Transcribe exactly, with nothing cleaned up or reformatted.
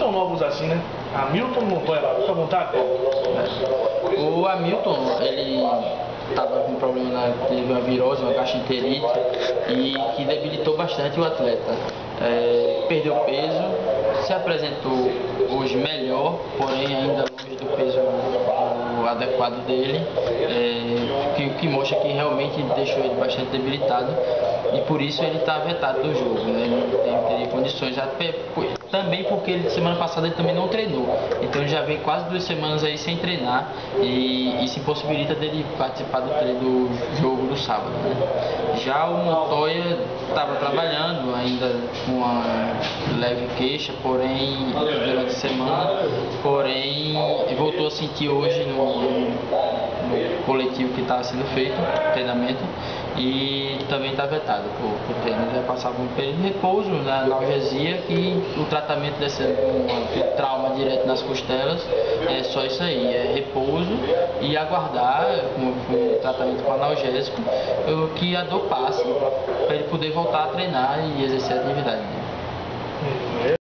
são novos assim, né? Hamilton, Montoya, fica à vontade. O Hamilton, ele estava com um problema, na, teve uma virose, uma gastroenterite, e que debilitou bastante o atleta. É, perdeu peso, se apresentou hoje melhor, porém ainda longe do peso adequado dele, é, que, que mostra que realmente deixou ele bastante debilitado, e por isso ele está vetado do jogo, né? Ele não tem, teria condições, até, também porque ele, semana passada ele também não treinou, então ele já vem quase duas semanas aí sem treinar, e isso impossibilita dele participar do treino do jogo do sábado, né? Já o Montoya estava trabalhando ainda com uma leve queixa, porém durante a semana, porém voltou a sentir hoje no, no coletivo que estava sendo feito, treinamento, e também está vetado por, por treino. Ele vai passar por um período de repouso, na analgesia, que o tratamento desse um, trauma direto nas costelas é só isso aí, é repouso e aguardar com, com tratamento com analgésico que a dor passe para ele poder voltar a treinar e exercer a atividade dele.